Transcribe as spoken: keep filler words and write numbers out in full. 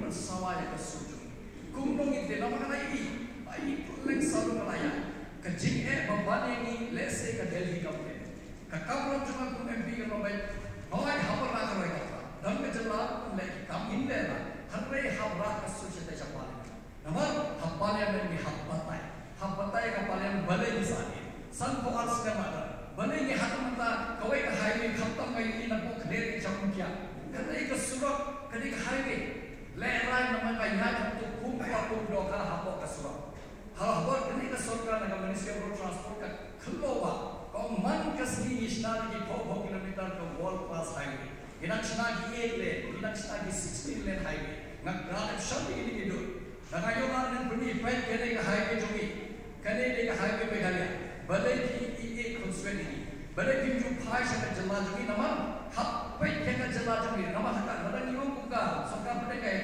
man sawaya ka suju kumrong ite nama kana i ai leng salu malaya ka jing e babane ni lese ka Delhi ka pe ka kamro chuma kum M P ka no bai hawai hapar na karoi ka dan ka jala le kam inde na harre habra ka suju te chapal nama hapale men ni hapatai hapatai ka palen bale ni sani san ko ars ka mata bale ni hatamata kawai ka highway khatam ka ina ko khler ki cham kya kadai ka surat kadai ka highway le rai nama ka ya tu kum pa kum do ka hapo ka surat ha hapo kadai ka sarkar na ministry of road transport ka khlo ba ko man kasni national ki four kilometer ka world class highway ina chna ki eight lane ina chna ki sixteen lane highway ngak ga shandi ni do Nakayo na nan puni pen kene ka highway jogi kene de ka highway pe galia bale ki e constraint ni bale ki ju phai sa jala jogi nama hap pe ke ka jala jogi nama hata bale ni om ka sarkar pe ka